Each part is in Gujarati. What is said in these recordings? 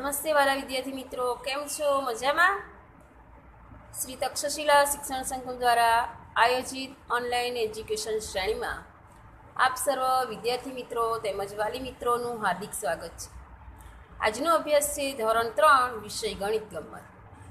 નમસ્તે વાલા વિદ્યાર્થી મિત્રો, કેમ છો? મજામાં? શ્રી તક્ષશિલા શિક્ષણ સંકુલ દ્વારા આયોજિત ઓનલાઈન એજ્યુકેશન શ્રેણીમાં આપ સર્વ વિદ્યાર્થી મિત્રો તેમજ વાલી મિત્રોનું હાર્દિક સ્વાગત છે। આજનો અભ્યાસ છે ધોરણ 3 વિષય ગણિત ગમ્મત।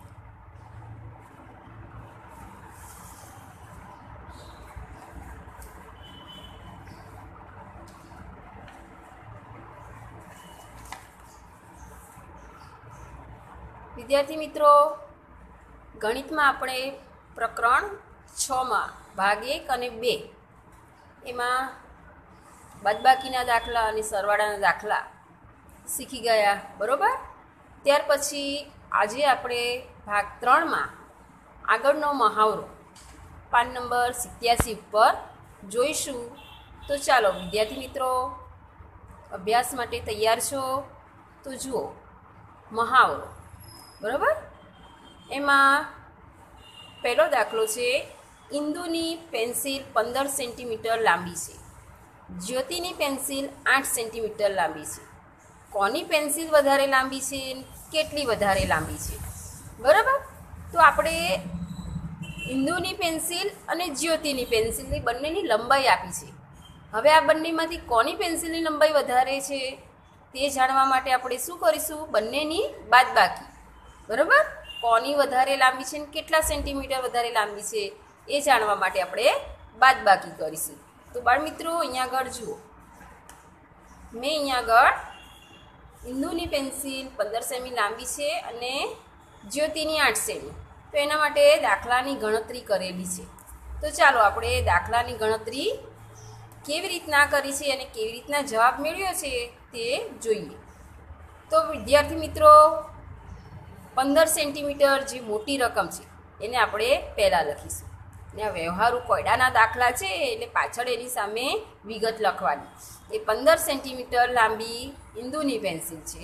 विद्यार्थी मित्रों, गणित में આપણે પ્રકરણ 6 में भाग 1 અને 2 એમાં બાદબાકીના દાખલા અને સરવાળાના દાખલા શીખી ગયા, બરોબર? ત્યાર પછી આજે આપણે ભાગ 3 માં આગળનો મહાવરો પાન નંબર 87 ઉપર જોઈશું। તો ચાલો વિદ્યાર્થી મિત્રો, અભ્યાસ માટે તૈયાર છો? તો જુઓ મહાવરો, બરાબર? એમાં પહેલો દાખલો છે, ઇન્દુની પેન્સિલ 15 સેન્ટીમીટર લાંબી છે, જ્યોતિની પેન્સિલ 8 સેન્ટીમીટર લાંબી છે। કોની પેન્સિલ વધારે લાંબી છે, કેટલી વધારે લાંબી છે, બરાબર? તો આપણે ઇન્દુની પેન્સિલ અને જ્યોતિની પેન્સિલની બંનેની લંબાઈ આપી છે। હવે આ બંનેમાંથી કોની પેન્સિલની લંબાઈ વધારે છે તે જાણવા માટે આપણે શું કરીશું? બંનેની બાદબાકી, બરાબર? કોની વધારે લાંબી છે ને કેટલા સેન્ટીમીટર વધારે લાંબી છે એ જાણવા માટે આપણે બાદબાકી કરીશું। તો બાળ મિત્રો, અહીંયા આગળ જુઓ, મેં અહીંયા આગળ ઇન્દુની પેન્સિલ 15 સેમી લાંબી છે અને જ્યોતિની 8 સેમી, તો એના માટે દાખલાની ગણતરી કરેલી છે। તો ચાલો આપણે દાખલાની ગણતરી કેવી રીતના કરી છે અને કેવી રીતના જવાબ મેળવ્યો છે તે જોઈએ। તો વિદ્યાર્થી મિત્રો, 15 સેન્ટીમીટર જે મોટી રકમ છે એને આપણે પહેલાં લખીશું, ને આ વ્યવહારુ કોયડાના દાખલા છે એટલે પાછળ એની સામે વિગત લખવાની। એ 15 સેન્ટીમીટર લાંબી ઇન્દુની પેન્સિલ છે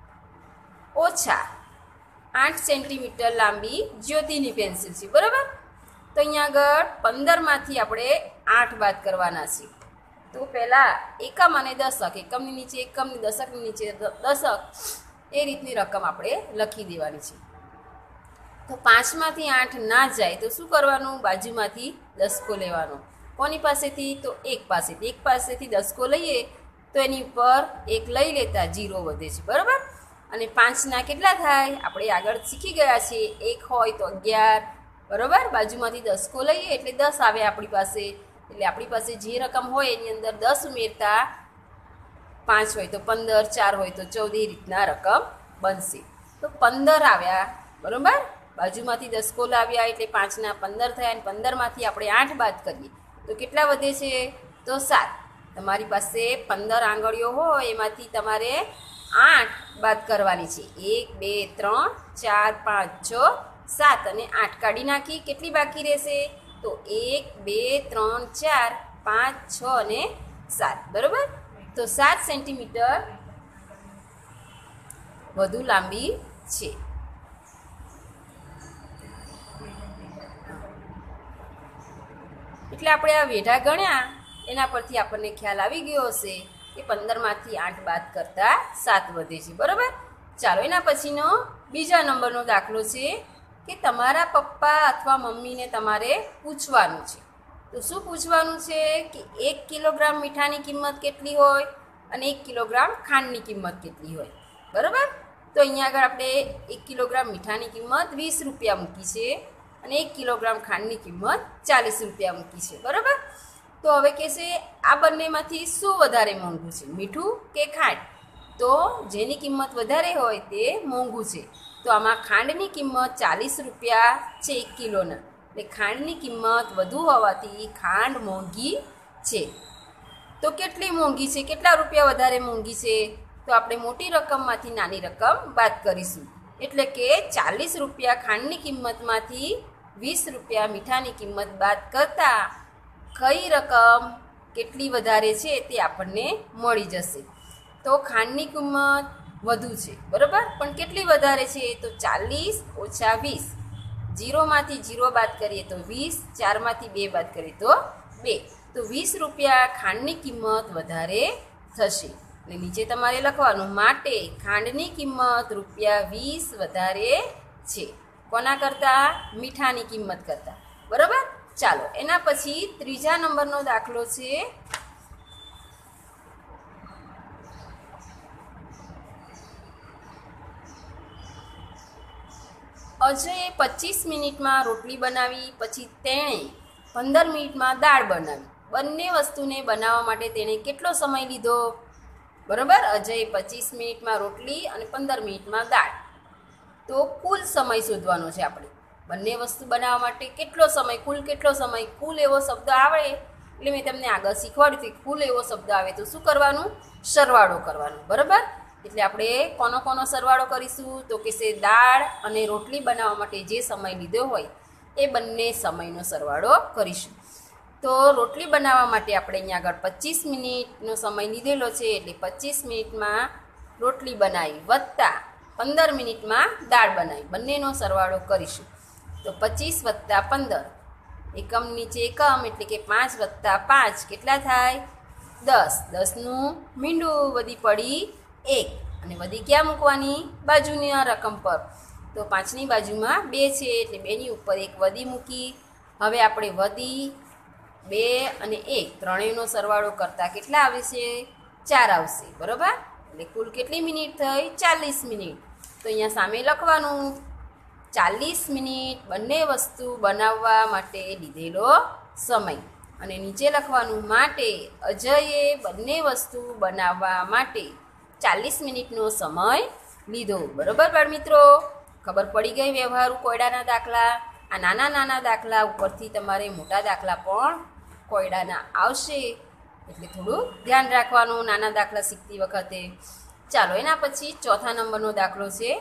ઓછા 8 સેન્ટીમીટર લાંબી જ્યોતિની પેન્સિલ છે, બરાબર? તો અહીંયા આગળ 15માંથી આપણે 8 બાદ કરવાના છે। તો પહેલાં એકમ અને દશક, એકમની નીચે એકમની, દશકની નીચે દશક, એ રીતની રકમ આપણે લખી દેવાની છે। તો 5માંથી 8 ના જાય તો શું કરવાનું? બાજુમાંથી દસકો લેવાનો। કોની પાસેથી? તો એક પાસેથી। એક પાસેથી દસકો લઈએ તો એની ઉપર એક લઈ લેતા 0 વધે છે, બરાબર? અને 5ના કેટલા થાય? આપણે આગળ શીખી ગયા છીએ, 1 હોય તો 11, બરાબર? બાજુમાંથી દસકો લઈએ એટલે 10 આવે આપણી પાસે, એટલે આપણી પાસે જે રકમ હોય એની અંદર 10 ઉમેરતા 5 હોય તો 15, 4 હોય તો 14, એ રીતના રકમ બનશે। તો 15 આવ્યા, બરાબર? બાજુમાંથી દસકો લાવ્યા એટલે 5ના 15 થયા, અને 15માંથી આપણે 8 બાદ કરીએ તો કેટલા વધે છે? તો 7। તમારી પાસે 15 આંગળીઓ હોય એમાંથી તમારે 8 બાદ કરવાની છે। 1, 2, 3, 4, 5, 6, 7 અને 8 કાઢી નાખી, કેટલી બાકી રહેશે? તો 1, 2, 3, 4, 5, 6 અને 7, બરાબર? તો 7 સેન્ટીમીટર વધુ લાંબી છે। એટલે આપણે આ વેઢા ગણ્યા એના પરથી આપણને ખ્યાલ આવી ગયો હશે કે 15માંથી 8 બાદ કરતા 7 વધે છે, બરાબર? ચાલો એના પછીનો બીજા નંબરનો દાખલો છે કે તમારા પપ્પા અથવા મમ્મીને તમારે પૂછવાનું છે। તો શું પૂછવાનું છે કે 1 કિલોગ્રામ મીઠાની કિંમત કેટલી હોય અને 1 કિલોગ્રામ ખાંડની કિંમત કેટલી હોય, બરાબર? તો અહીંયા આગળ આપણે 1 કિલોગ્રામ મીઠાની કિંમત 20 રૂપિયા મૂકી છે અને 1 કિલોગ્રામ ખાંડની કિંમત 40 રૂપિયા મૂકી છે, બરાબર? તો હવે કહેશે આ બંનેમાંથી શું વધારે મોંઘું છે, મીઠું કે ખાંડ? તો જેની કિંમત વધારે હોય તે મોંઘું છે। તો આમાં ખાંડની કિંમત 40 રૂપિયા છે 1 કિલોના, એટલે ખાંડની કિંમત વધુ હોવાથી ખાંડ મોંઘી છે। તો કેટલી મોંઘી છે, કેટલા રૂપિયા વધારે મોંઘી છે? તો આપણે મોટી રકમમાંથી નાની રકમ બાદ કરીશું, એટલે કે 40 રૂપિયા ખાંડની કિંમતમાંથી 20 રૂપિયા મીઠાની કિંમત બાદ કરતાં કઈ રકમ કેટલી વધારે છે તે આપણને મળી જશે। તો ખાંડની કિંમત વધુ છે, બરાબર? પણ કેટલી વધારે છે? તો 40 ઓછા 20, 0માંથી 0 બાદ કરીએ તો 20, 4માંથી 2 બાદ કરીએ તો 2, તો 20 રૂપિયા ખાંડની કિંમત વધારે થશે। અને નીચે તમારે લખવાનું માટે ખાંડની કિંમત ₹20 વધારે છે કોના કરતાં? મીઠાની કિંમત કરતાં, બરાબર. ચાલો એના પછી ત્રીજા નંબરનો દાખલો છે. અજયે 25 મિનિટમાં રોટલી બનાવી, પછી તેણે 15 મિનિટમાં દાળ બનાવી. બંને વસ્તુને બનાવવા માટે તેણે કેટલો સમય લીધો? બરાબર. અજયે 25 મિનિટમાં રોટલી અને 15 મિનિટમાં દાળ. તો કુલ સમય શોધવાનો છે આપણે. બંને વસ્તુ બનાવવા માટે કેટલો સમય, કેટલો સમય, કુલ એવો શબ્દ આવે એટલે મેં તમને આગળ શીખવાડ્યું હતું. કુલ એવો શબ્દ આવે તો શું કરવાનું? સરવાળો કરવાનો, બરાબર. એટલે આપણે કોનો સરવાળો કરીશું? તો કે છે દાળ અને રોટલી બનાવવા માટે જે સમય લીધો હોય એ બંને સમયનો સરવાળો કરીશું. તો રોટલી બનાવવા માટે આપણે અહીંયા આગળ 25 મિનિટનો સમય લીધેલો છે, એટલે 25 મિનિટમાં રોટલી બનાવી વત્તા 15 મિનિટમાં દાળ બનાવી, બંનેનો સરવાળો કરીશું. તો 25 + 15, એકમ નીચે એકમ એટલે કે 5 + 5 કેટલા થાય? 10. 10નું મીંડું, વધી પડી 1, અને વધી ક્યાં મૂકવાની? બાજુની રકમ પર. તો 5ની બાજુમાં 2 છે એટલે 2ની ઉપર 1 વધી મૂકી. હવે આપણે વધી 2 અને 1 ત્રણેયનો સરવાળો કરતાં કેટલા આવે છે? 4 આવશે, બરાબર. એટલે કુલ કેટલી મિનિટ થઈ? 40 મિનિટ. તો અહીંયા સામે લખવાનું 40 મિનિટ બંને વસ્તુ બનાવવા માટે લીધેલો સમય, અને નીચે લખવાનું માટે અજયે બંને વસ્તુ બનાવવા માટે 40 મિનિટનો સમય લીધો, બરાબર. બાળમિત્રો, ખબર પડી ગઈ વ્યવહારુ કોયડાના દાખલા. આ નાના દાખલા ઉપરથી તમારે મોટા દાખલા પણ કોયડાના આવશે, એટલે થોડું ધ્યાન રાખવાનું નાના દાખલા શીખતી વખતે. ચાલો એના પછી ચોથા નંબરનો દાખલો છે.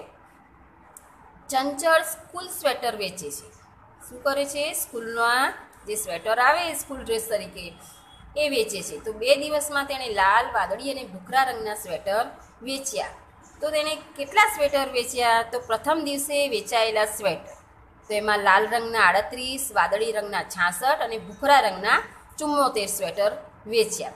ચંચળ સ્કૂલ સ્વેટર વેચે છે. શું કરે છે? સ્કૂલમાં જે સ્વેટર આવે સ્કૂલ ડ્રેસ તરીકે એ વેચે છે. તો 2 દિવસમાં તેણે લાલ, વાદળી અને ભૂખરા રંગના સ્વેટર વેચ્યા. તો તેણે કેટલા સ્વેટર વેચ્યા? તો પ્રથમ દિવસે વેચાયેલા સ્વેટર, તો એમાં લાલ રંગના 38, વાદળી રંગના 66 અને ભૂખરા રંગના 74 સ્વેટર વેચ્યા.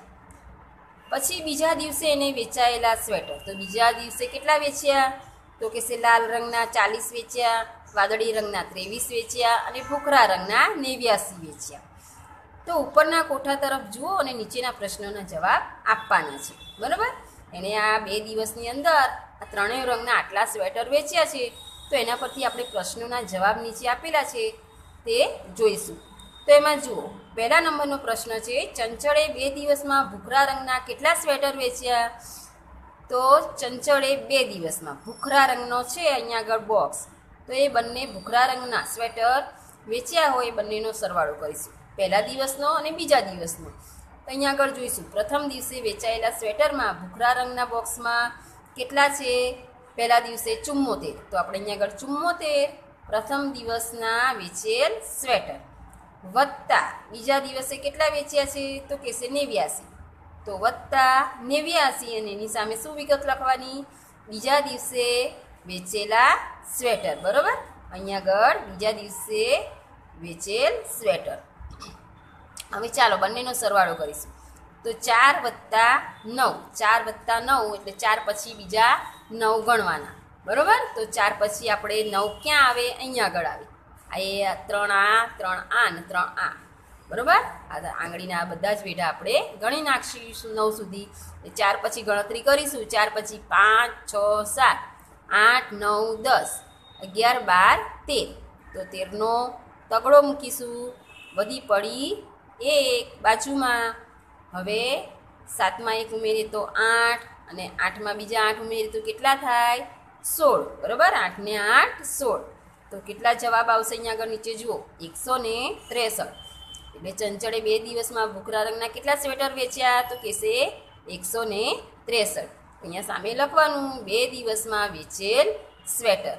પછી બીજા દિવસે એને વેચાયેલા સ્વેટર, તો બીજા દિવસે કેટલા વેચ્યા? તો કે છે લાલ રંગના 40 વેચ્યા, વાદળી રંગના 23 વેચ્યા અને ભૂખરા રંગના 89 વેચ્યા. તો ઉપરના કોઠા તરફ જુઓ અને નીચેના પ્રશ્નોના જવાબ આપવાના છે, બરાબર. એને આ 2 દિવસની અંદર આ ત્રણેય રંગના આટલા સ્વેટર વેચ્યા છે. તો એના પરથી આપણે પ્રશ્નોના જવાબ નીચે આપેલા છે તે જોઈશું. તો એમાં જુઓ, પહેલા નંબરનો પ્રશ્ન છે, ચંચળે 2 દિવસમાં ભૂખરા રંગના કેટલા સ્વેટર વેચ્યા? તો ચંચળે 2 દિવસમાં ભૂખરા રંગનો છે અહીંયા આગળ બોક્સ, તો એ બંને ભૂખરા રંગના સ્વેટર વેચ્યા હોય એ બંનેનો સરવાળો કરીશું, પહેલા દિવસનો અને બીજા દિવસનો. તો અહીંયા આગળ જોઈશું, પ્રથમ દિવસે વેચાયેલા સ્વેટરમાં ભૂખરા રંગના બોક્સમાં કેટલા છે? પહેલા દિવસે 74, તો આપણે અહીંયા આગળ 74 પ્રથમ દિવસના વેચેલ સ્વેટર વત્તા બીજા દિવસે કેટલા વેચ્યા છે? તો કે છે 89, તો વત્તા 89 અને એની સામે શું વિગત લખવાની? બીજા દિવસે વેચેલા સ્વેટર, બરાબર. અહીંયા આગળ બીજા દિવસે વેચેલ સ્વેટર. હવે ચાલો બંનેનો સરવાળો કરીશું. તો 4 + 9, 4 + 9 એટલે 4 પછી બીજા 9 ગણવાના, બરાબર. તો 4 પછી આપણે 9 ક્યાં આવે? અહીંયા આગળ આવે. આ 3 આ, 3 આ અને 3 આ, બરાબર. આ આંગળીના આ બધા જ વેઢા આપણે ગણી નાખીશું 9 સુધી. 4 પછી ગણતરી કરીશું. 4 પછી 5, 6, 7, 8, 9, 10, 11, 12, 13. તો 13નો તગડો મૂકીશું, વધી પડી 1 બાજુમાં. હવે 7માં 1 ઉમેરીએ તો 8 અને 8માં બીજા 8 ઉમેરીએ તો કેટલા થાય? 16, બરાબર. 8 ને 8 16. તો કેટલા જવાબ આવશે? અહીંયા આગળ નીચે જુઓ, 163. એટલે ચંચળે 2 દિવસમાં ભૂખરા રંગના કેટલા સ્વેટર વેચ્યા? તો કહેશે 163. અહીંયા સામે લખવાનું 2 દિવસમાં વેચેલ સ્વેટર,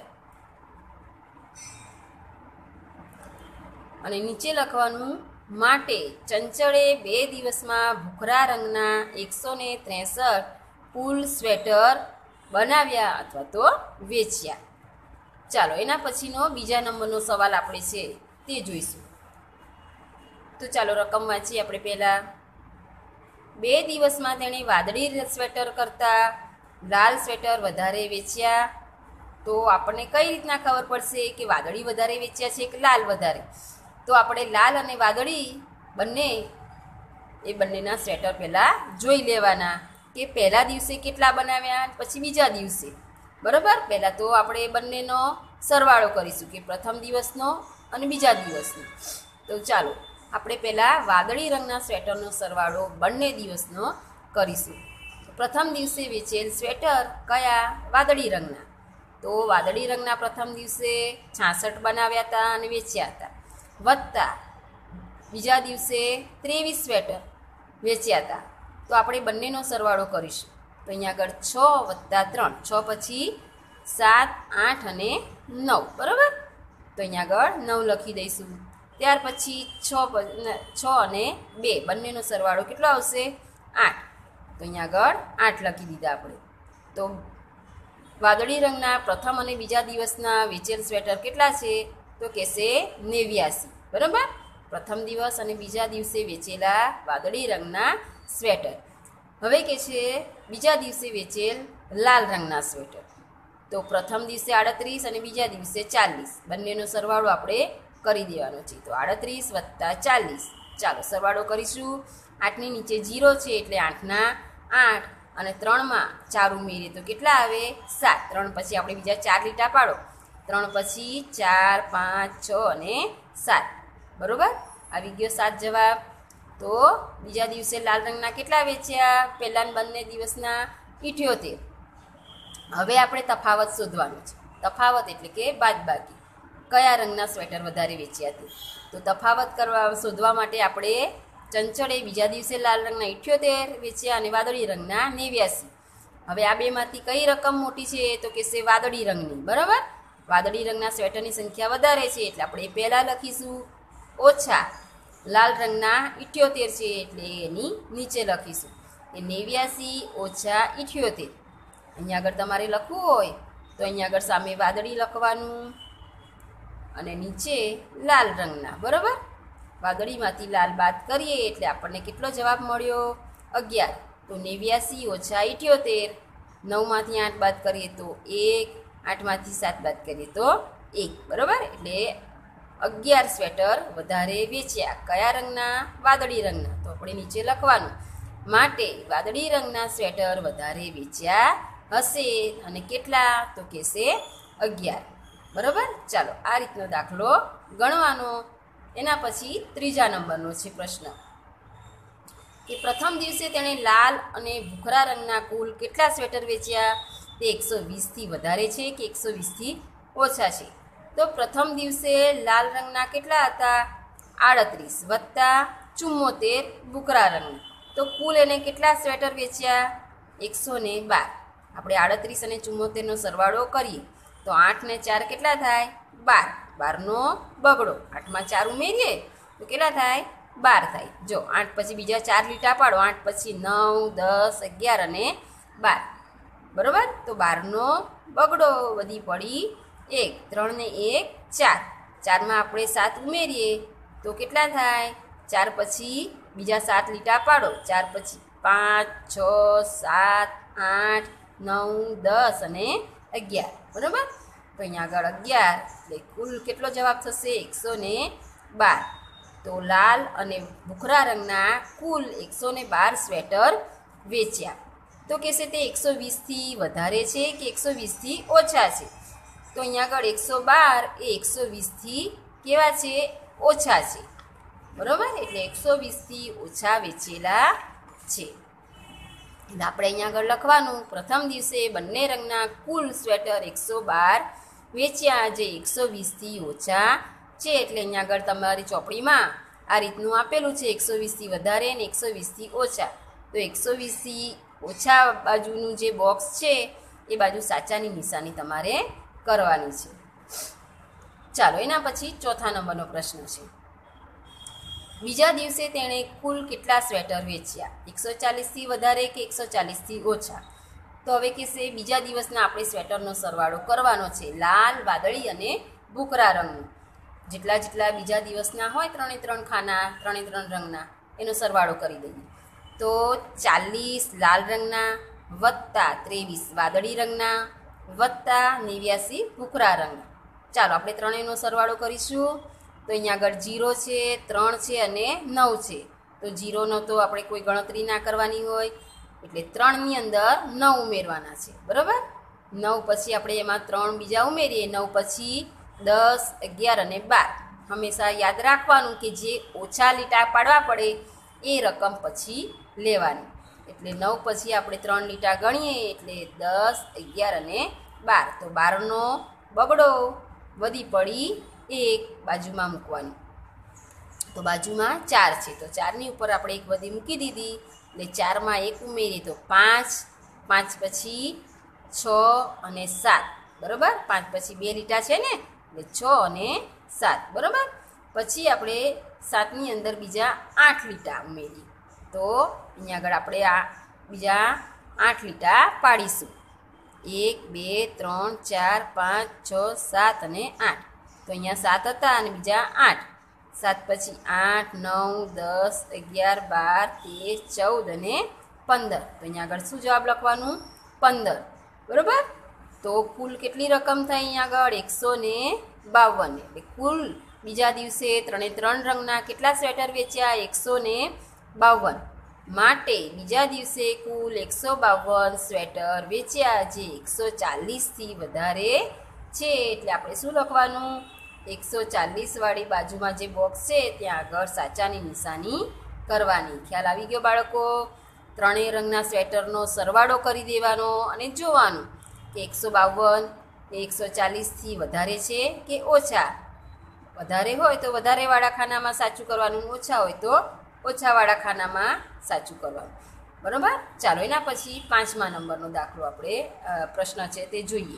અને નીચે લખવાનું માટે ચંચળે 2 દિવસમાં ભૂખરા રંગના 163 કુલ સ્વેટર બનાવ્યા અથવા તો વેચ્યા. ચાલો એના પછીનો બીજા નંબરનો સવાલ આપણે છે તે જોઈશું. તો ચાલો રકમ વાંચીએ આપણે પહેલાં. 2 દિવસમાં તેણે વાદળી સ્વેટર કરતાં લાલ સ્વેટર વધારે વેચ્યા. તો આપણને કઈ રીતના ખબર પડશે કે વાદળી વધારે વેચ્યા છે કે લાલ વધારે? તો આપણે લાલ અને વાદળી બંનેના સ્વેટર પહેલાં જોઈ લેવાના કે પહેલા દિવસે કેટલા બનાવ્યા, પછી બીજા દિવસે. બરાબર, પહેલાં તો આપણે બંનેનો સરવાળો કરીશું કે પ્રથમ દિવસનો અને બીજા દિવસનો. તો ચાલો આપણે પહેલાં વાદળી રંગના સ્વેટરનો સરવાળો બંને દિવસનો કરીશું. પ્રથમ દિવસે વેચેલ સ્વેટર કયા? વાદળી રંગના. તો વાદળી રંગના પ્રથમ દિવસે 66 બનાવ્યા હતા અને વેચ્યા હતા, વત્તા બીજા દિવસે 23 સ્વેટર વેચ્યા હતા. તો આપણે બંનેનો સરવાળો કરીશું. તો અહીંયા આગળ 6 + 3, 6 પછી 7, 8 અને 9. બરાબર, તો અહીંયા આગળ 9 લખી દઈશું. ત્યાર પછી 6 અને 2 બંનેનો સરવાળો કેટલો આવશે? 8. તો અહીંયા આગળ 8 લખી દીધા આપણે. તો વાદળી રંગના પ્રથમ અને બીજા દિવસના વેચેલ સ્વેટર કેટલા છે? તો કહેશે 89. બરાબર, પ્રથમ દિવસ અને બીજા દિવસે વેચેલા વાદળી રંગના સ્વેટર. હવે કે છે બીજા દિવસે વેચેલ લાલ રંગના સ્વેટર. તો પ્રથમ દિવસે 38 અને બીજા દિવસે 40. બંનેનો સરવાળો આપણે કરી દેવાનો છે. તો 38 + 40. ચાલો સરવાળો કરીશું. 8ની નીચે 0 છે એટલે 8ના 8 અને 3માં 4 ઉમેરીએ તો કેટલા આવે? 7. 3 પછી આપણે બીજા 4 લીટા પાડો. 3 પછી 4, 5, 6 અને 7. બરાબર, આવી ગયો 7 જવાબ. તો બીજા દિવસે લાલ રંગના કેટલા વેચ્યા? પહેલાં બંને દિવસના 78. હવે આપણે તફાવત શોધવાનો છે. તફાવત એટલે કે બાદબાકી. કયા રંગના સ્વેટર વધારે વેચ્યા તે? તો તફાવત શોધવા માટે આપણે ચંચળે બીજા દિવસે લાલ રંગના 78 વેચ્યા અને વાદળી રંગના 89. હવે આ બેમાંથી કઈ રકમ મોટી છે? તો કહેશે વાદળી રંગની. બરાબર, વાદળી રંગના સ્વેટરની સંખ્યા વધારે છે એટલે આપણે પહેલાં લખીશું, ઓછા લાલ રંગના 78 છે એટલે એની નીચે લખીશું એ 89 ઓછા 78. અહીંયા આગળ તમારે લખવું હોય તો અહીંયા આગળ સામે વાદળી લખવાનું અને નીચે લાલ રંગના. બરાબર, વાદળીમાંથી લાલ બાદ કરીએ એટલે આપણને કેટલો જવાબ મળ્યો? 11. તો 89 ઓછા 78. 9માંથી 8 બાદ કરીએ તો 1, 8માંથી 7 બાદ કરીએ તો 1. બરાબર, એટલે 11 સ્વેટર વધારે વેચ્યા. કયા રંગના? વાદળી રંગના. તો આપણે નીચે લખવાનું, માટે વાદળી રંગના સ્વેટર વધારે વેચ્યા હશે. અને કેટલા? તો કહેશે 11. બરાબર, ચાલો આ રીતનો દાખલો ગણવાનો. એના પછી ત્રીજા નંબરનો છે પ્રશ્ન કે પ્રથમ દિવસે તેણે લાલ અને ભૂખરા રંગના કુલ કેટલા સ્વેટર વેચ્યા? તે 120થી વધારે છે કે 120થી ઓછા છે? તો પ્રથમ દિવસે લાલ રંગના કેટલા હતા? 38 વત્તા 74 ભૂખરા રંગના. તો કુલ એને કેટલા સ્વેટર વેચ્યા? 112. આપણે 38 અને 74નો સરવાળો કરીએ તો 8 ને 4 કેટલા થાય? 12. 12નો બગડો. 8માં 4 ઉમેરીએ તો કેટલા થાય? 12 થાય. જો 8 પછી બીજા 4 લીટા પાડો. 8 પછી 9, 10, 11 અને 12. બરાબર, તો 12નો બગડો વધી પડી 1. 3 ને 1 4. 4માં આપણે 7 ઉમેરીએ તો કેટલા થાય? 4 પછી બીજા 7 લીટા પાડો. 4 પછી 5, 6, 7, 8, 9, 10 અને 11. બરાબર, તો અહીંયા આગળ 11 એટલે કુલ કેટલો જવાબ થશે? 112. તો લાલ અને ભૂખરા રંગના કુલ 112 સ્વેટર વેચ્યા. તો કહેશે તે 120થી વધારે છે કે 120થી ઓછા છે? તો અહીંયા આગળ 112 એ 120થી કેવા છે? ઓછા છે. બરાબર, એટલે 120થી ઓછા વેચેલા છે. એટલે આપણે અહીંયા આગળ લખવાનું, પ્રથમ દિવસે બંને રંગના કુલ સ્વેટર 112 વેચ્યા જે 120થી ઓછા છે. એટલે અહીંયા આગળ તમારી ચોપડીમાં આ રીતનું આપેલું છે, 120થી વધારે અને 120થી ઓછા. તો 120થી ઓછા બાજુનું જે બોક્સ છે એ બાજુ સાચાની નિશાની તમારે કરવાની છે. ચાલો એના પછી ચોથા નંબરનો પ્રશ્ન છે. બીજા દિવસે તેણે કુલ કેટલા સ્વેટર વેચ્યા? 140થી વધારે કે 140થી ઓછા? તો હવે કહેશે બીજા દિવસના આપણે સ્વેટરનો સરવાળો કરવાનો છે, લાલ, વાદળી અને ભૂખરા રંગનો. જેટલા બીજા દિવસના હોય 3 ખાના 3 રંગના એનો સરવાળો કરી દઈએ. તો 40 લાલ રંગના વત્તા 23 વાદળી રંગના વત્તા 89 ભૂખરા રંગના. ચાલો આપણે ત્રણેયનો સરવાળો કરીશું. તો અહીંયા આગળ 0 છે, 3 છે અને 9 છે. તો 0નો તો આપણે કોઈ ગણતરી ના કરવાની હોય, એટલે 3ની અંદર 9 ઉમેરવાના છે. બરાબર, 9 પછી આપણે એમાં 3 બીજા ઉમેરીએ. 9 પછી 10, 11 અને 12. હંમેશા યાદ રાખવાનું કે જે ઓછા લીટા પાડવા પડે એ રકમ પછી લેવાની. એટલે 9 પછી આપણે 3 લીટા ગણીએ એટલે 10, 11 અને 12. તો 12નો બગડો વધી પડી 1 બાજુમાં મૂકવાની. તો બાજુમાં 4 છે, તો 4ની ઉપર આપણે એક વધી મૂકી દીધી. એટલે 4માં 1 ઉમેરીએ તો 5, 5 પછી 6 અને 7. બરાબર, 5 પછી 2 લીટા છે ને, એટલે 6 અને 7. બરાબર, પછી આપણે 7ની અંદર બીજા 8 લીટા ઉમેરીએ. તો અહીંયા આગળ આપણે આ બીજા 8 લીટા પાડીશું. 1, 2, 3, 4, 5, 6, 7 અને 8. તો અહીંયા 7 હતા અને બીજા 8. 7 પછી 8, 9, 10, 11, 12, 13, 14 અને 15. તો અહીંયા આગળ શું જવાબ લખવાનું? 15. બરાબર, તો કુલ કેટલી રકમ થાય અહીંયા આગળ? 152. એટલે કુલ બીજા દિવસે 3 રંગના કેટલા સ્વેટર વેચ્યા? 152. માટે બીજા દિવસે કુલ 152 સ્વેટર વેચ્યા, જે 140થી વધારે છે. એટલે આપણે શું લખવાનું? 140 વાળી બાજુમાં જે બોક્સ છે ત્યાં આગળ સાચાની નિશાની કરવાની. ખ્યાલ આવી ગયો બાળકો? ત્રણેય રંગના સ્વેટરનો સરવાળો કરી દેવાનો અને જોવાનું કે 152 એ 140થી વધારે છે કે ઓછા. વધારે હોય તો વધારેવાળા ખાનામાં સાચું કરવાનું, ઓછા હોય તો ઓછાવાળા ખાનામાં સાચું કરવાનું. બરાબર, ચાલો એના પછી 5મા નંબરનો દાખલો આપણે પ્રશ્ન છે તે જોઈએ.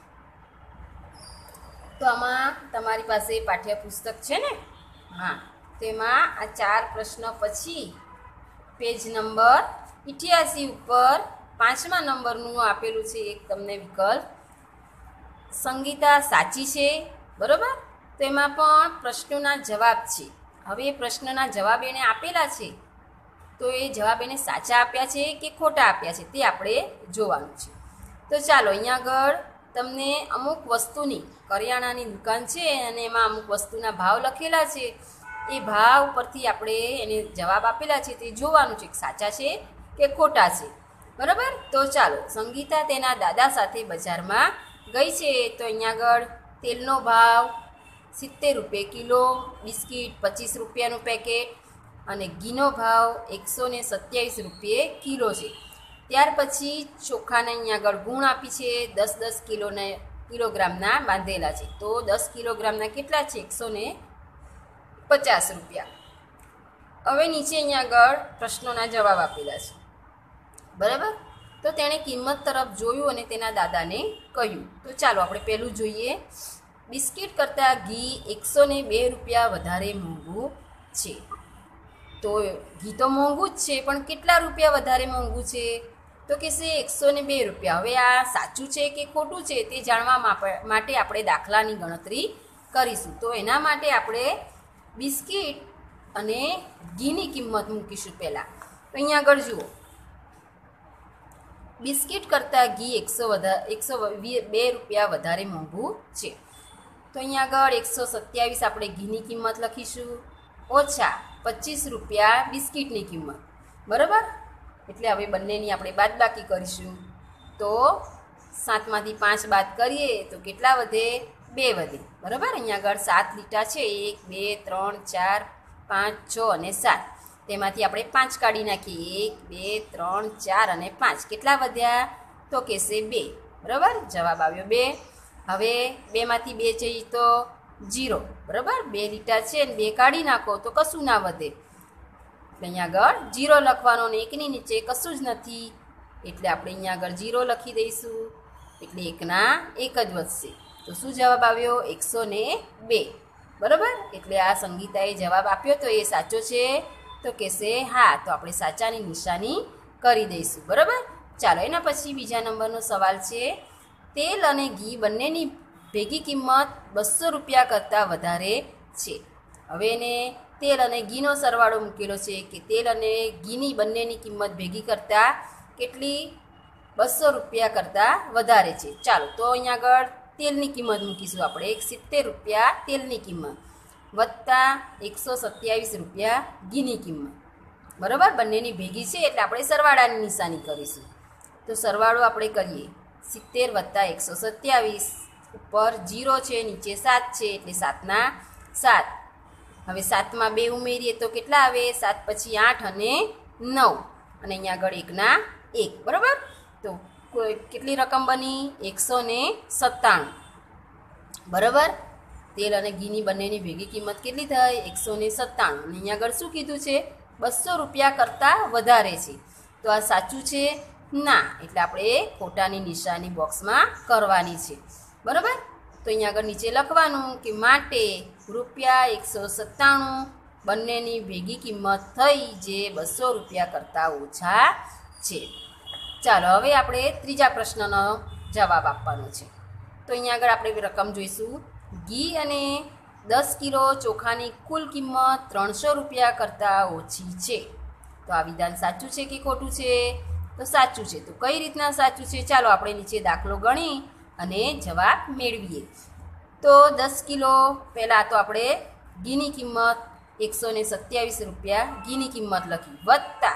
તો આમાં તમારી પાસે પાઠ્યપુસ્તક છે ને? હા, તેમાં આ 4 પ્રશ્ન પછી પેજ નંબર 88 ઉપર 5મા નંબરનું આપેલું છે એક તમને વિકલ્પ. સંગીતા સાચી છે. બરાબર, તો એમાં પણ પ્રશ્નોના જવાબ છે. હવે એ પ્રશ્નના જવાબ એને આપેલા છે, તો એ જવાબ એને સાચા આપ્યા છે કે ખોટા આપ્યા છે તે આપણે જોવાનું છે. તો ચાલો અહીંયા આગળ તમને અમુક વસ્તુની કરિયાણાની દુકાન છે અને એમાં અમુક વસ્તુના ભાવ લખેલા છે. એ ભાવ પરથી આપણે એને જવાબ આપેલા છે તે જોવાનું છે કે સાચા છે કે ખોટા છે. બરાબર, તો ચાલો. સંગીતા તેના દાદા સાથે બજારમાં ગઈ છે. તો અહીંયા આગળ તેલનો ભાવ 70 રૂપિયા કિલો, બિસ્કિટ 25 રૂપિયાનું પેકેટ અને ઘીનો ભાવ 127 રૂપિયે કિલો છે. ત્યાર પછી ચોખાને અહીંયા આગળ ગુણ આપી છે 10-10 કિલોગ્રામના બાંધેલા છે. તો 10 કિલોગ્રામના કેટલા છે? 150 રૂપિયા. હવે નીચે અહીંયા આગળ પ્રશ્નોના જવાબ આપેલા છે. બરાબર, તો તેણે કિંમત તરફ જોયું અને તેના દાદાને કહ્યું. તો ચાલો આપણે પહેલું જોઈએ. બિસ્કિટ કરતાં ઘી 102 રૂપિયા વધારે મોંઘું છે. તો ઘી તો મોંઘું જ છે, પણ કેટલા રૂપિયા વધારે મોંઘું છે? તો કહેશે 102 રૂપિયા. હવે આ સાચું છે કે ખોટું છે તે જાણવા માટે આપણે દાખલાની ગણતરી કરીશું. તો એના માટે આપણે બિસ્કિટ અને ઘીની કિંમત મૂકીશું પહેલાં. તો અહીંયા આગળ જુઓ, બિસ્કિટ કરતાં ઘી 102 રૂપિયા વધારે મોંઘું છે. તો અહીંયા આગળ 127 આપણે ઘીની કિંમત લખીશું, ઓછા 25 રૂપિયા બિસ્કિટની કિંમત. બરાબર, એટલે હવે બંનેની આપણે બાદબાકી કરીશું. તો 7માંથી 5 બાદ કરીએ તો કેટલા વધે? 2 વધે. બરાબર, અહીંયા આગળ 7 લીટા છે. 1, 2, 3, 4, 5, 6 અને 7. તેમાંથી આપણે 5 કાઢી નાખીએ. 1, 2, 3, 4 અને 5. કેટલા વધ્યા? તો કહેશે 2. બરાબર, જવાબ આવ્યો 2. હવે 2માંથી 2 જઈએ તો 0. બરાબર, 2 લીટા છે ને 2 કાઢી નાખો તો કશું ના વધે. એટલે અહીંયા આગળ 0 લખવાનો ને 1ની નીચે કશું જ નથી, એટલે આપણે અહીંયા આગળ 0 લખી દઈશું. એટલે 1ના 1 જ વધશે. તો શું જવાબ આવ્યો? 102. બરાબર, એટલે આ સંગીતાએ જવાબ આપ્યો તો એ સાચો છે? તો કહેશે હા. તો આપણે સાચાની નિશાની કરી દઈશું. બરાબર, ચાલો એના પછી બીજા નંબરનો સવાલ છે. તેલ અને ઘી બંનેની ભેગી કિંમત 200 રૂપિયા કરતાં વધારે છે. હવે એને તેલ અને ઘીનો સરવાળો મૂકેલો છે કે તેલ અને ઘીની બંનેની કિંમત ભેગી કરતાં કેટલી 200 રૂપિયા કરતાં વધારે છે. ચાલો તો અહીંયા આગળ તેલની કિંમત મૂકીશું આપણે 70 રૂપિયા તેલની કિંમત વત્તા 127 રૂપિયા ઘીની કિંમત. બરાબર, બંનેની ભેગી છે એટલે આપણે સરવાળાની નિશાની કરીશું. તો સરવાળો આપણે કરીએ 70 વત્તા 127 ઉપર 0 છે, નીચે 7 છે એટલે 7 ના 7. હવે 7માં 2 ઉમેરીએ તો કેટલા આવે? 7 પછી 8 અને 9 અને અહીંયા આગળ 1 ના 1. બરાબર, તો કેટલી રકમ બની? 197. બરાબર, તેલ અને ઘીની બંનેની ભેગી કિંમત કેટલી થઈ? 197. અને અહીંયા આગળ શું કીધું છે? 200 રૂપિયા કરતાં વધારે છે. તો આ સાચું છે? ના, એટલે આપણે ખોટાની નિશાની બોક્સમાં કરવાની છે. બરાબર, તો અહીંયા આગળ નીચે લખવાનું કે માટે રૂપિયા 197 બંનેની ભેગી કિંમત થઈ જે 200 રૂપિયા કરતાં ઓછા છે. ચાલો હવે આપણે ત્રીજા પ્રશ્નનો જવાબ આપવાનો છે. તો અહીંયા આગળ આપણે રકમ જોઈશું. ઘી અને 10 કિલો ચોખાની કુલ કિંમત 300 રૂપિયા કરતાં ઓછી છે. તો આ વિધાન સાચું છે કે ખોટું છે? તો સાચું છે. તો કઈ રીતના સાચું છે? ચાલો આપણે નીચે દાખલો ગણી અને જવાબ મેળવીએ. તો 10 કિલો પહેલાં તો આપણે ઘીની કિંમત 127 રૂપિયા ઘીની કિંમત લખી વત્તા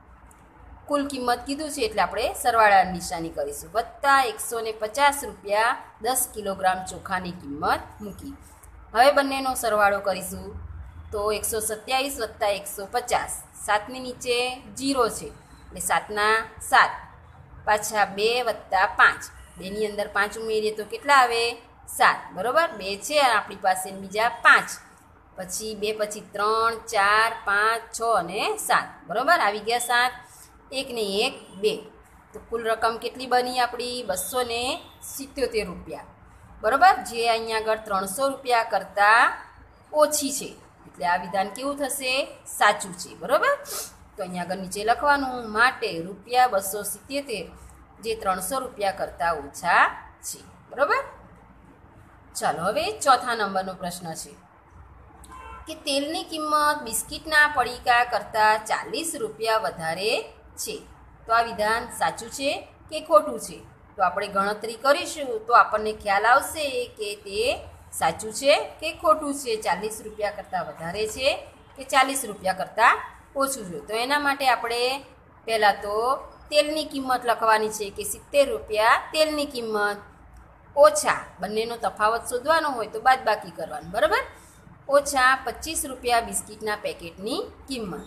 કુલ કિંમત કીધું છે એટલે આપણે સરવાળાની નિશાની કરીશું વત્તા 150 રૂપિયા 10 કિલોગ્રામ ચોખાની કિંમત મૂકી. હવે બંનેનો સરવાળો કરીશું તો 127 વત્તા 150, 7ની નીચે 0 છે એટલે 7ના 7, પાછા 2 વત્તા 5, 2ની અંદર 5 ઉમેરીએ તો કેટલા આવે? 7. બરાબર, 2 છે આપણી પાસે, બીજા 5, પછી 2 પછી 3 4 5 6 અને 7. બરાબર, આવી ગયા 7. 1 ને 1 2, તો કુલ રકમ કેટલી બની આપણી? 277 રૂપિયા. બરાબર, જે અહીંયા આગળ 300 રૂપિયા કરતાં ઓછી છે એટલે આ વિધાન કેવું થશે? સાચું છે. બરાબર, તો અહીંયા આગળ નીચે લખવાનું માટે રૂપિયા 277 જે 300 રૂપિયા કરતાં ઓછા છે. બરાબર, ચાલો હવે ચોથા નંબરનો પ્રશ્ન છે કે તેલની કિંમત બિસ્કિટના પડીકા કરતાં 40 રૂપિયા વધારે છે. તો આ વિધાન સાચું છે કે ખોટું છે? તો આપણે ગણતરી કરીશું તો આપણને ખ્યાલ આવશે કે તે સાચું છે કે ખોટું છે. 40 રૂપિયા કરતાં વધારે છે કે 40 રૂપિયા કરતાં ઓછું છે. તો એના માટે આપણે પહેલાં તો તેલની કિંમત લખવાની છે કે 70 રૂપિયા તેલની કિંમત ઓછા, બંનેનો તફાવત શોધવાનો હોય તો બાદબાકી કરવાનું. બરાબર, ઓછા 25 રૂપિયા બિસ્કિટના પેકેટની કિંમત.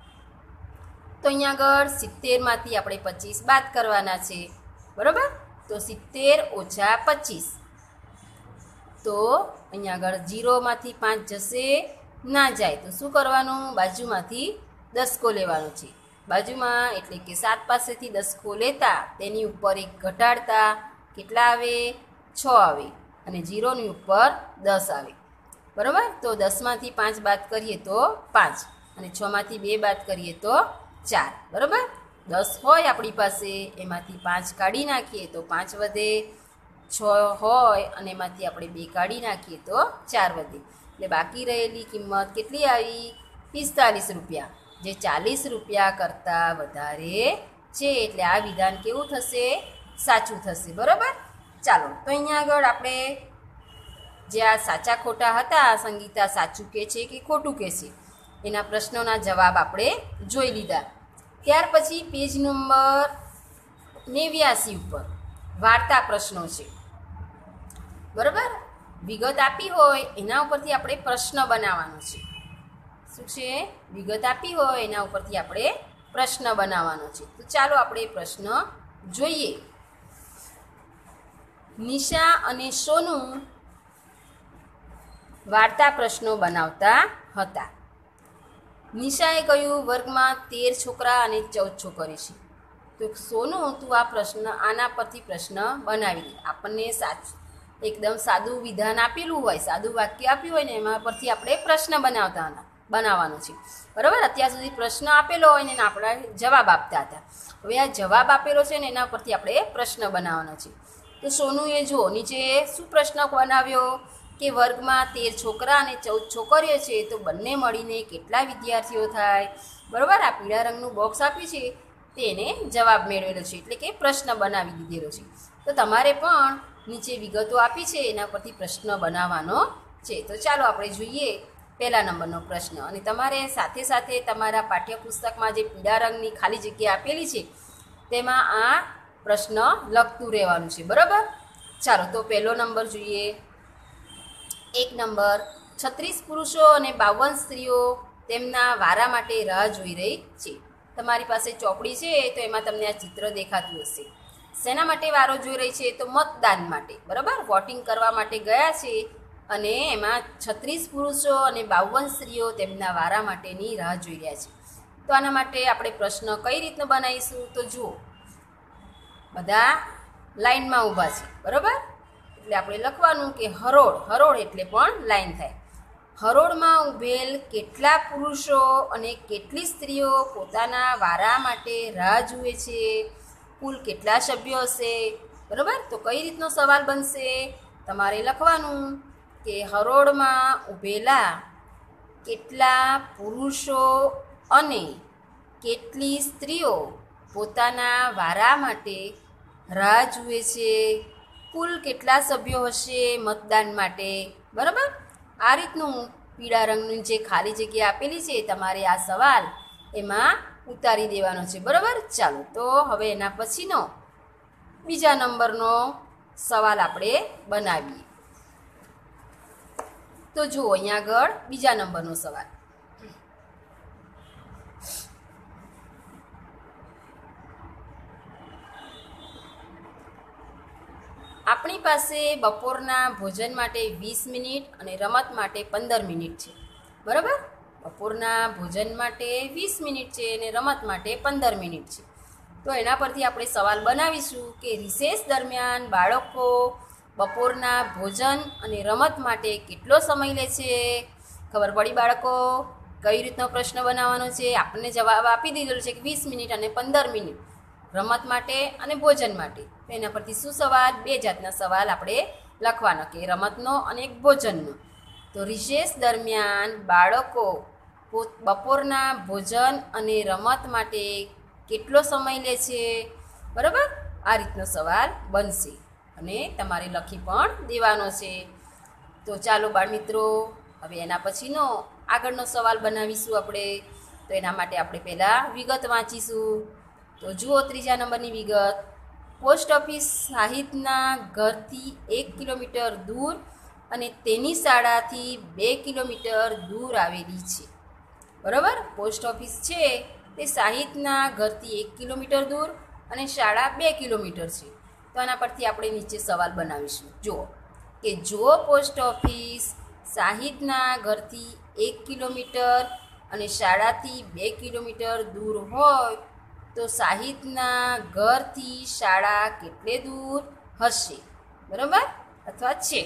તો અહીંયા આગળ 70માંથી આપણે 25 બાદ કરવાના છે. બરાબર, તો 70 ઓછા 25, તો અહીંયા આગળ 0માંથી 5 જશે ના જાય તો શું કરવાનું? બાજુમાંથી દસકો લેવાનો છે. બાજુમાં એટલે કે 7 પાસેથી દસકો લેતા તેની ઉપર 1 ઘટાડતા કેટલા આવે? 6 આવે અને 0ની ઉપર 10 આવે. બરાબર, તો 10માંથી 5 બાદ કરીએ તો 5 અને 6માંથી 2 બાદ કરીએ તો 4. બરાબર, 10 હોય આપણી પાસે, એમાંથી 5 કાઢી નાખીએ તો 5 વધે, 6 હોય અને એમાંથી આપણે 2 કાઢી નાખીએ તો 4 વધે, એટલે બાકી રહેલી કિંમત કેટલી આવી? 45 રૂપિયા, જે 40 રૂપિયા કરતાં વધારે છે. એટલે આ વિધાન કેવું થશે? સાચું થશે. બરાબર, ચાલો તો અહીંયા આગળ આપણે જે આ સાચા ખોટા હતા, સંગીતા સાચું કહે છે કે ખોટું કહે છે એના પ્રશ્નોના જવાબ આપણે જોઈ લીધા. ત્યાર પછી પેજ નંબર 89 ઉપર વાર્તા પ્રશ્નો છે. બરાબર, વિગત આપી હોય એના ઉપરથી આપણે પ્રશ્ન બનાવવાનો છે. શું છે? વિગત આપી હોય એના ઉપરથી આપણે પ્રશ્ન બનાવવાનો છે. તો ચાલો આપણે પ્રશ્ન જોઈએ. નિશા અને સોનું વાર્તા પ્રશ્નો બનાવતા હતા. નિશાએ કહ્યું વર્ગમાં 13 છોકરા અને 14 છોકરી છે. તો સોનું તું આ પ્રશ્ન આના પરથી પ્રશ્ન બનાવી દે. આપણને એકદમ સાદું વિધાન આપેલું હોય, સાદું વાક્ય આપ્યું હોય ને એમાં પરથી આપણે પ્રશ્ન બનાવવાનો છે. બરાબર, અત્યાર સુધી પ્રશ્ન આપેલો હોય ને આપણે જવાબ આપતા હતા. હવે આ જવાબ આપેલો છે ને એના પરથી આપણે પ્રશ્ન બનાવવાનો છે. તો સોનુએ જો નીચે શું પ્રશ્ન બનાવ્યો કે વર્ગમાં 13 છોકરા અને 14 છોકરીઓ છે તો બંને મળીને કેટલા વિદ્યાર્થીઓ થાય? બરાબર, આ પીળા રંગનું બોક્સ આપ્યું છે તેને જવાબ મેળવેલો છે, એટલે કે પ્રશ્ન બનાવી દીધેલો છે. તો તમારે પણ નીચે વિગતો આપી છે એના પરથી પ્રશ્ન બનાવવાનો છે. તો ચાલો આપણે જોઈએ પહેલા નંબરનો પ્રશ્ન. અને તમારે સાથે સાથે તમારા પાઠ્યપુસ્તકમાં જે પીળા રંગની ખાલી જગ્યા આપેલી છે તેમાં આ પ્રશ્ન લખતું રહેવાનું છે. બરાબર, ચાલો તો પહેલો નંબર જોઈએ. 1 નંબર, 36 પુરુષો અને 52 સ્ત્રીઓ તેમના વારા માટે રાહ જોઈ રહી છે. તમારી પાસે ચોપડી છે તો એમાં તમને આ ચિત્ર દેખાતું હશે. શેના માટે વારો જોઈ રહી છે? તો મતદાન માટે. બરાબર, વોટિંગ કરવા માટે ગયા છે અને એમાં 36 પુરુષો અને 52 સ્ત્રીઓ તેમના વારા માટેની રાહ જોઈ રહ્યા છે. તો આના માટે આપણે પ્રશ્ન કઈ રીતનો બનાવીશું? તો જુઓ, બધા લાઈનમાં ઊભા છે. બરાબર, એટલે આપણે લખવાનું કે હરોળ. હરોળ એટલે પણ લાઈન થાય. હરોળમાં ઊભેલ કેટલા પુરુષો અને કેટલી સ્ત્રીઓ પોતાના વારા માટે રાહ જુએ છે? કુલ કેટલા સભ્યો હશે? બરાબર, તો કઈ રીતનો સવાલ બનશે? તમારે લખવાનું કે હરોળમાં ઊભેલા કેટલા પુરુષો અને કેટલી સ્ત્રીઓ પોતાના વારા માટે રાહ જુએ છે? કુલ કેટલા સભ્યો હશે મતદાન માટે? બરાબર, આ રીતનું પીળા રંગની જે ખાલી જગ્યા આપેલી છે તમારે આ સવાલ એમાં ઉતારી દેવાનો છે. બરાબર, ચાલો તો હવે એના પછીનો બીજા નંબરનો સવાલ આપણે બનાવીએ. તો જુઓ અહીંયા આગળ બીજા નંબરનો સવાલ. આપણી પાસે બપોરના ભોજન માટે 20 મિનિટ અને રમત માટે 15 મિનિટ છે. બરાબર, બપોરના ભોજન માટે 20 મિનિટ છે અને રમત માટે 15 મિનિટ છે. તો એના પરથી આપણે સવાલ બનાવીશું કે રિસેસ દરમિયાન બાળકો બપોરના ભોજન અને રમત માટે કેટલો સમય લે છે? ખબર પડી બાળકો? કઈ રીતનો પ્રશ્ન બનાવવાનો છે? આપણને જવાબ આપી દીધેલો છે કે 20 મિનિટ અને 15 મિનિટ રમત માટે અને ભોજન માટે. તો એના પરથી શું સવાલ? બે જાતના સવાલ આપણે લખવાના, કે રમતનો અને એક ભોજનનો. તો રિસેસ દરમિયાન બાળકો બપોરના ભોજન અને રમત માટે કેટલો સમય લે છે? બરાબર, આ રીતનો સવાલ બનશે અને તમારે લખી પણ દેવાનો છે. તો ચાલો બાળમિત્રો, હવે એના પછીનો આગળનો સવાલ બનાવીશું આપણે. તો એના માટે આપણે પહેલાં વિગત વાંચીશું. તો જુઓ ત્રીજા નંબરની વિગત. પોસ્ટ ઓફિસ સાહિદના ઘરથી 1 કિલોમીટર દૂર અને તેની શાળાથી 2 કિલોમીટર દૂર આવેલી છે. બરાબર, પોસ્ટ ઓફિસ છે તે સાહિદના ઘરથી 1 કિલોમીટર દૂર અને શાળા 2 કિલોમીટર છે. તો આના પરથી આપણે નીચે સવાલ બનાવીશું. જુઓ કે જો પોસ્ટ ઓફિસ સાહિદના ઘરથી 1 કિલોમીટર અને શાળાથી 2 કિલોમીટર દૂર હોય તો સાહિદના ઘરથી શાળા કેટલે દૂર હશે? બરાબર, અથવા છે.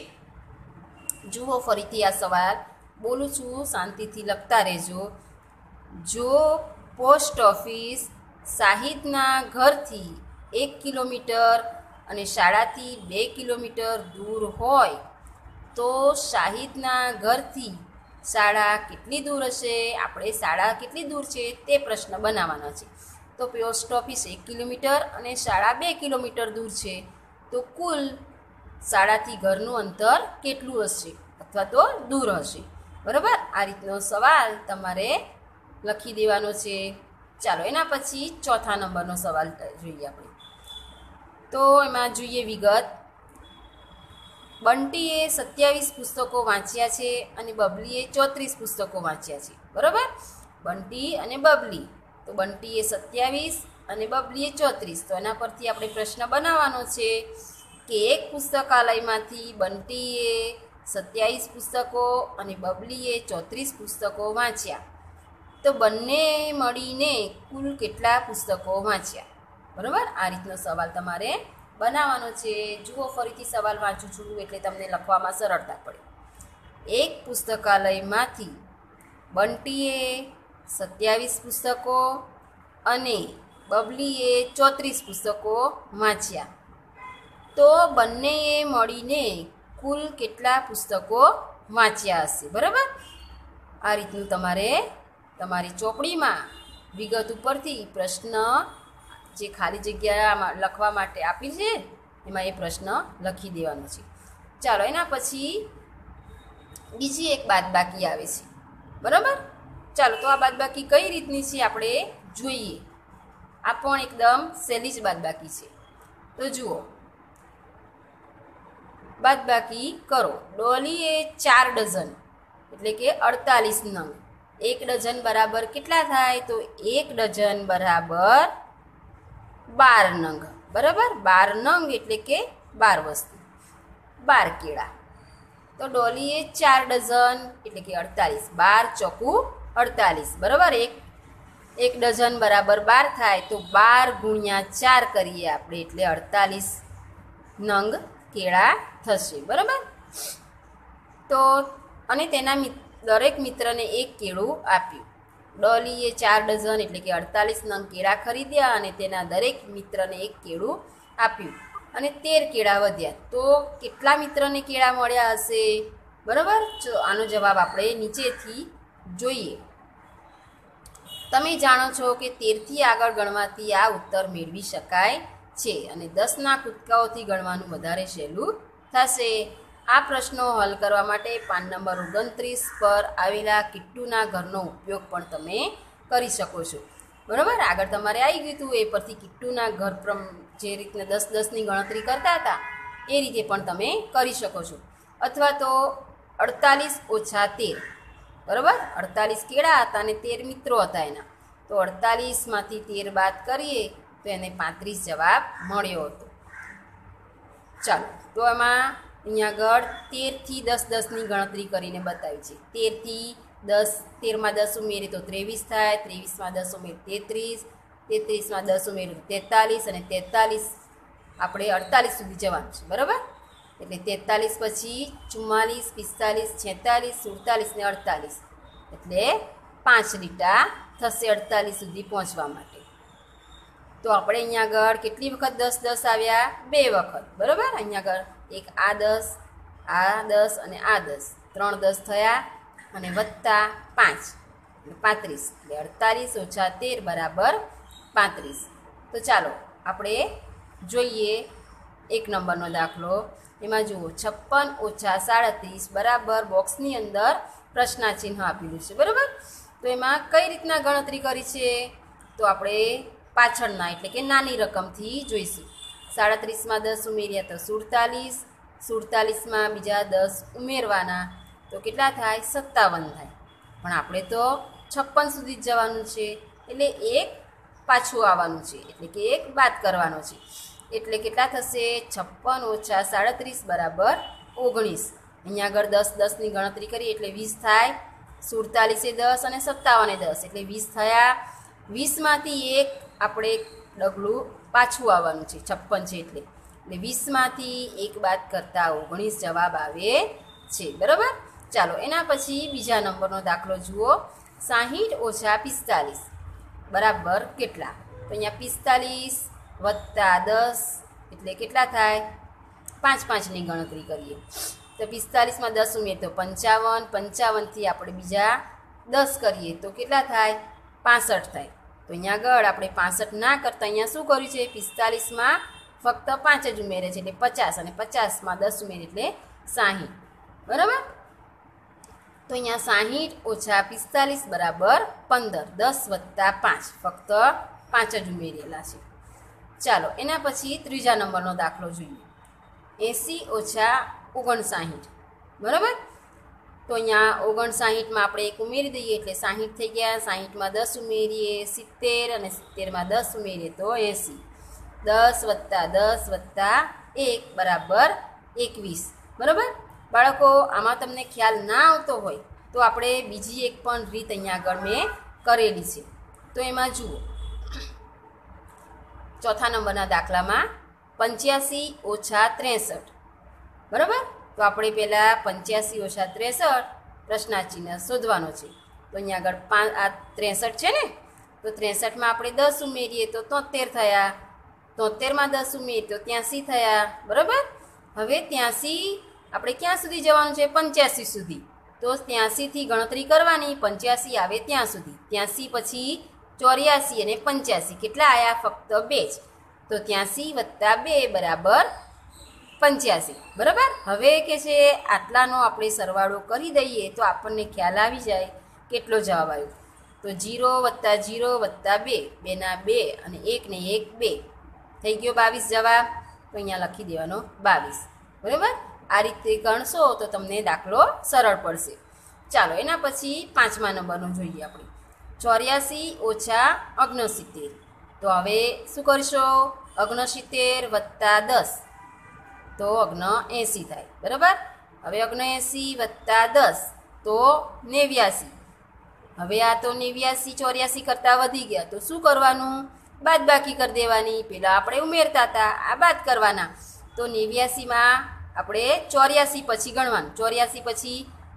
જુઓ ફરીથી આ સવાલ બોલું છું, શાંતિથી લખતા રહેજો. જો પોસ્ટ ઓફિસ સાહિદના ઘરથી 1 કિલોમીટર અને શાળાથી 2 કિલોમીટર દૂર હોય તો શાહિદના ઘરથી શાળા કેટલી દૂર હશે? આપણે શાળા કેટલી દૂર છે તે પ્રશ્ન બનાવવાનો છે. તો પોસ્ટ ઓફિસ 1 કિલોમીટર અને શાળા 2 કિલોમીટર દૂર છે. તો કુલ શાળાથી ઘરનું અંતર કેટલું હશે અથવા તો દૂર હશે? બરાબર, આ રીતનો સવાલ તમારે લખી દેવાનો છે. ચાલો એના પછી ચોથા નંબરનો સવાલ જોઈએ આપણે. તો એમાં જોઈએ વિગત. બંટીએ 27 પુસ્તકો વાંચ્યા છે અને બબલીએ 34 પુસ્તકો વાંચ્યા છે. બરાબર, બંટી અને બબલી. તો બંટીએ 27 અને બબલીએ 34. તો એના પરથી આપણે પ્રશ્ન બનાવવાનો છે કે એક પુસ્તકાલયમાંથી બંટીએ 27 પુસ્તકો અને બબલીએ 34 પુસ્તકો વાંચ્યા. તો બંને મળીને કુલ કેટલા પુસ્તકો વાંચ્યા? બરાબર, આ રીતનો સવાલ તમારે બનાવવાનો છે. જુઓ ફરીથી સવાલ વાંચું છું એટલે તમને લખવામાં સરળતા પડે. એક પુસ્તકાલયમાંથી બંટીએ 27 પુસ્તકો અને બબલીએ 34 પુસ્તકો વાંચ્યા. તો બંનેએ મળીને કુલ કેટલા પુસ્તકો વાંચ્યા હશે. બરાબર, આ રીતનું તમારે તમારી ચોપડીમાં વિગત ઉપરથી પ્રશ્ન જે ખાલી જગ્યા લખવા માટે આપી છે એમાં એ પ્રશ્ન લખી દેવાનો છે. ચાલો, એના પછી બીજી એક બાદબાકી આવે છે. બરાબર, ચાલો તો આ બાદબાકી કઈ રીતની છે આપણે જોઈએ. આ પણ એકદમ સહેલી જ બાદબાકી છે. તો જુઓ, બાદબાકી કરો. ડોલીએ 4 ડઝન એટલે કે 48 નંગ. 1 ડઝન બરાબર કેટલા થાય? તો 1 ડઝન બરાબર 12 નંગ. બરાબર, 12 નંગ એટલે કે 12 વસ્તુ, 12 કેળા. તો ડોલીએ 4 ડઝન એટલે કે 48, 12 ચોકું 48. બરાબર, એક ડઝન બરાબર 12 થાય તો 12 ગુણ્યા 4 કરીએ આપણે એટલે 48 નંગ કેળા થશે. બરાબર, તો અને તેના દરેક મિત્રને 1 કેળું આપ્યું. ડોલીએ 4 ડઝન એટલે કે 48 નંગ કેળા ખરીદ્યા અને તેના દરેક મિત્રને 1 કેળું આપ્યું અને 13 કેળા વધ્યા. તો કેટલા મિત્રને કેળા મળ્યા હશે? બરાબર, આનો જવાબ આપણે નીચેથી જોઈએ. તમે જાણો છો કે 13થી આગળ ગણવાથી આ ઉત્તર મેળવી શકાય છે અને 10ના કૂદકાઓથી ગણવાનું વધારે સહેલું થશે. આ પ્રશ્નો હલ કરવા માટે પાન નંબર 29 પર આવેલા કિટ્ટુના ઘરનો ઉપયોગ પણ તમે કરી શકો છો. બરાબર, આગળ તમારે આવી ગયું હતું એ પરથી કિટ્ટુના ઘર જે રીતના 10-10ની ગણતરી કરતા હતા એ રીતે પણ તમે કરી શકો છો. અથવા તો 48 ઓછા 13. બરાબર, 48 કેળા હતા અને 13 મિત્રો હતા એના. તો 48માંથી 13 બાદ કરીએ તો એને 35 જવાબ મળ્યો હતો. ચાલો, તો એમાં અહીંયા આગળ 13થી 10-10ની ગણતરી કરીને બતાવી છે. 13થી 10, 13માં 10 ઉમેરીએ તો 23 થાય, 23માં 10 ઉમેરીએ 33, 33માં 10 ઉમેરીએ 43 અને 43 આપણે 48 સુધી જવાનું છે. બરાબર, એટલે 43 પછી 44, 45, 46, 47 ને 48 એટલે 5 લીટા થશે 48 સુધી પહોંચવા માટે. તો આપણે અહીંયા આગળ કેટલી વખત 10-10 આવ્યા? 2 વખત. બરાબર, અહીંયા આગળ એક આ 10, આ 10 અને આ 10, 3 10 થયા અને વત્તા 5 એટલે 35 એટલે 48 ઓછા 13 બરાબર 35. તો ચાલો આપણે જોઈએ 1 નંબરનો દાખલો. એમાં જુઓ, 56 ઓછા 37 બરાબર બોક્સની અંદર પ્રશ્નાચિહ્ન આપેલું છે. બરાબર, તો એમાં કઈ રીતના ગણતરી કરી છે? તો આપણે પાછળના એટલે કે નાની રકમથી જોઈશું. 37માં 10 ઉમેર્યા તો 47, 47માં બીજા 10 ઉમેરવાના તો કેટલા થાય? 57 થાય. પણ આપણે તો 56 સુધી જ જવાનું છે એટલે 1 પાછું આવવાનું છે એટલે કે 1 બાદ કરવાનો છે. એટલે કેટલા થશે? 56 ઓછા 37 બરાબર 19. અહીંયા આગળ 10-10ની ગણતરી કરીએ એટલે 20 થાય. 47 એ 10 અને 57 એ 10 એટલે 20 થયા. 20માંથી 1 આપણે ડગલું પાછું આવવાનું છે, 56 છે એટલે 20માંથી 1 બાદ કરતા 19 જવાબ આવે છે. બરાબર, ચાલો એના પછી બીજા નંબરનો દાખલો જુઓ. 60 ઓછા 45 બરાબર કેટલા? તો અહીંયા 45 વત્તા 10 એટલે કેટલા થાય? 5-5ની ગણતરી કરીએ તો 45માં 10 ઉમેરીએ તો 55, 55થી આપણે બીજા 10 કરીએ તો કેટલા થાય? 65 થાય. તો અહીંયા આગળ આપણે 65 ના કરતાં અહીંયા શું કર્યું છે? 45માં ફક્ત 5 જ ઉમેરે છે એટલે 50 અને 50માં 10 ઉમેરે એટલે 60. બરાબર, તો અહીંયા 60 ઓછા 45 બરાબર 15. 10 વત્તા 5 ફક્ત 5 જ ઉમેરેલા છે. ચાલો એના પછી ત્રીજા નંબરનો દાખલો જોઈએ. 80 ઓછા 59 બરાબર, તો અહીંયા 59માં આપણે 1 ઉમેરી દઈએ એટલે 60 થઈ ગયા. 60માં 10 ઉમેરીએ 70 અને 70માં 10 ઉમેરીએ તો 80. 10 વત્તા 10 વત્તા 1 બરાબર 21. બરાબર, બાળકો આમાં તમને ખ્યાલ ના આવતો હોય તો આપણે બીજી એક પણ રીત અહીંયા આગળ મેં કરેલી છે. તો એમાં જુઓ, ચોથા નંબરના દાખલામાં 85 ઓછા 63 બરાબર, તો આપણે પહેલાં 85 ઓછા 63 પ્રશ્નાચિહ્ન શોધવાનો છે. તો અહીંયા આગળ આ 63 છે ને, તો 63માં આપણે 10 ઉમેરીએ તો 73 થયા. 73માં 10 ઉમેરીએ તો 83 થયા. બરાબર, હવે 83 આપણે ક્યાં સુધી જવાનું છે? 85 સુધી. તો 83થી ગણતરી કરવાની, 85 આવે ત્યાં સુધી. 83 પછી 84 અને 85 કેટલા આવ્યા? ફક્ત 2 જ. તો 83 વત્તા 2 બરાબર 85. બરાબર. હવે કે છે આટલાનો આપણે સરવાળો કરી દઈએ તો આપણને ખ્યાલ આવી જાય કેટલો જવાબ આવ્યો. તો 0 વત્તા 0 વત્તા 2, 2 ના 2 અને 1 ને 1 2 થઈ ગયો 22 જવાબ. તો અહીંયા લખી દેવાનો 22. બરાબર. આ રીતે ગણશો તો તમને દાખલો સરળ પડશે. ચાલો એના પછી 5મા નંબરનો જોઈએ આપણે. 84 ઓછા 69. તો હવે શું કરશો? 69 વત્તા 10 તો 79 થાય. બરાબર. હવે 79 વત્તા 10 તો 89. હવે આ તો 89 84 કરતાં વધી ગયા તો શું કરવાનું? બાદબાકી કરી દેવાની. પેલા આપણે ઉમેરતા હતા, આ બાદ કરવાના. તો 89માં આપણે 84 પછી ગણવાનું. 84 પછી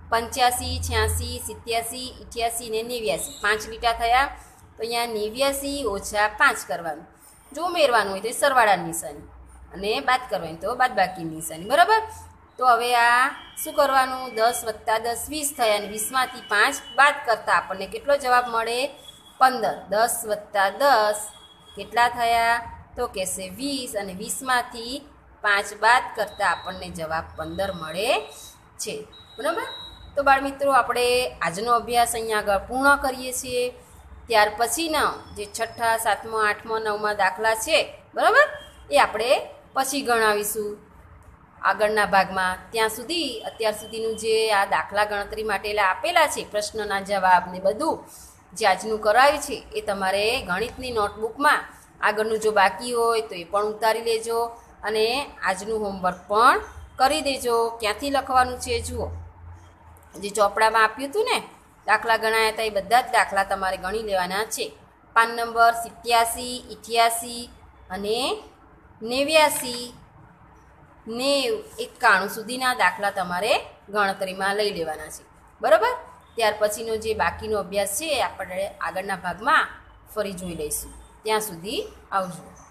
85 86 87 88 ને 89 5 લીટા થયા. તો અહીંયા 89 ઓછા 5 કરવાનું. જો ઉમેરવાનું હોય તો સરવાળાની નિશાની અને બાદ કરવાની તો બાદબાકીની નિશાની. બરાબર. તો હવે આ શું કરવાનું? 10 વત્તા 10 20 થયા અને 20માંથી 5 બાદ કરતાં આપણને કેટલો જવાબ મળે? 15. 10 વત્તા 10 કેટલા થયા? તો કહેશે 20 અને 20માંથી 5 બાદ કરતાં આપણને જવાબ 15 મળે છે. બરાબર. તો બાળમિત્રો આપણે આજનો અભ્યાસ અહીંયા આગળ પૂર્ણ કરીએ છીએ. ત્યાર પછીના જે 6ઠા 7મા 8મા 9મા દાખલા છે, બરાબર, એ આપણે પછી ગણાવીશું આગળના ભાગમાં. ત્યાં સુધી અત્યાર સુધીનું જે આ દાખલા ગણતરી માટે આપેલા છે, પ્રશ્નના જવાબ ને બધું જે આજનું કરાયું છે એ તમારે ગણિતની નોટબુકમાં આગળનું જો બાકી હોય તો એ પણ ઉતારી લેજો અને આજનું હોમવર્ક પણ કરી દેજો. ક્યાંથી લખવાનું છે જુઓ. જે ચોપડામાં આપ્યું હતું ને દાખલા ગણાયા હતા એ બધા જ દાખલા તમારે ગણી લેવાના છે. પાન નંબર 87 88 અને 89 90 91 સુધીના દાખલા તમારે ગણતરીમાં લઈ લેવાના છે. બરાબર. ત્યાર પછીનો જે બાકીનો અભ્યાસ છે આપણે આગળના ભાગમાં ફરી જોઈ લઈશું. ત્યાં સુધી આવજો.